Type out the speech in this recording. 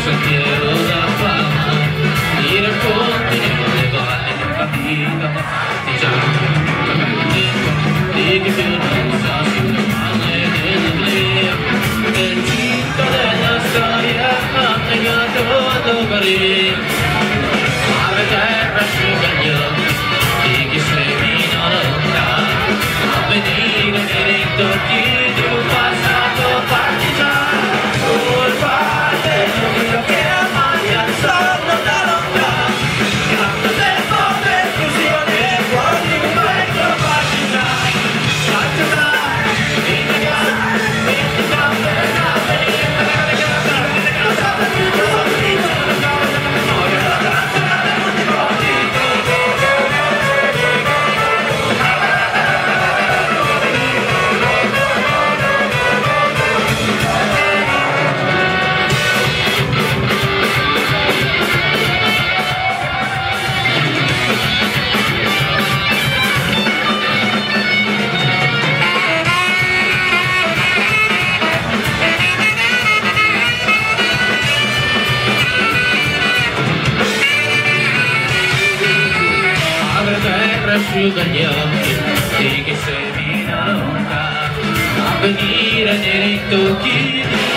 sentiero da fama, i racconti nelle valli partita, ma partigiano, di che più non sa sulle palle dell'oblio, del cinto della storia annegato d'Ovaria. Mare terra asciuga gli occhi di chi semina lontano, a venire nei rintorni di un passato partigiano. Colpa dell'oblio che ammaglia il sonno da lontano, canto tempo d'esclusione fuori un vecchio partigiano. Faccio dai, in campo e asciuga gli occhi di chi semina lontano, a venire nei ritocchi di